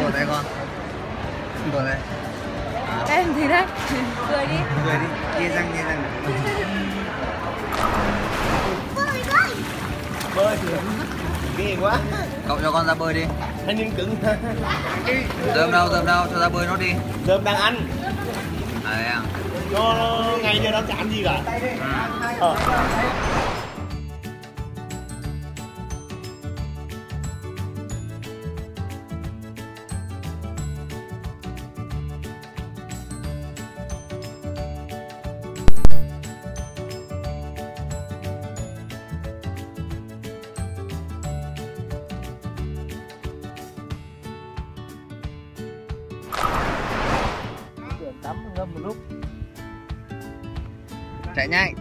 Ngồi đây con. Ngồi đây. Em gì đấy? Cười đi. Cười đi. Nghe răng nghe răng. Bơi ghê quá. Cậu cho con ra bơi đi. Anh nhưng cứng. Dơm đâu, cho ra bơi nó đi. Dơm đang ăn. À, Nó ngày giờ nó chán gì cả. Tắm ngâm một lúc. chạy nhanh.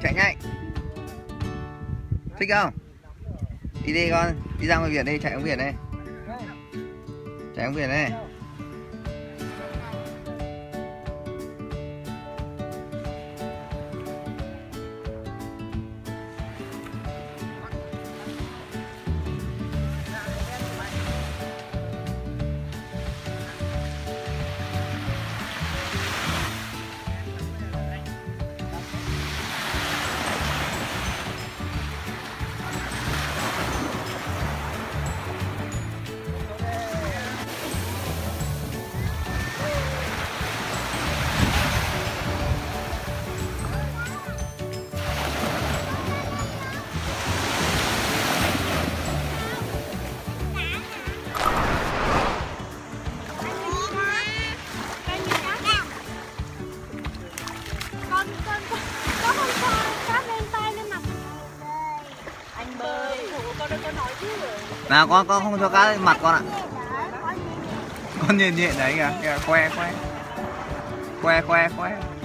Thích không? Đi đi con, đi ra ngoài biển đi, chạy xuống biển đây. Chạy xuống biển đây. Nào con không cho cá lên mặt con ạ. Con nhìn nhện đấy kìa, khoe.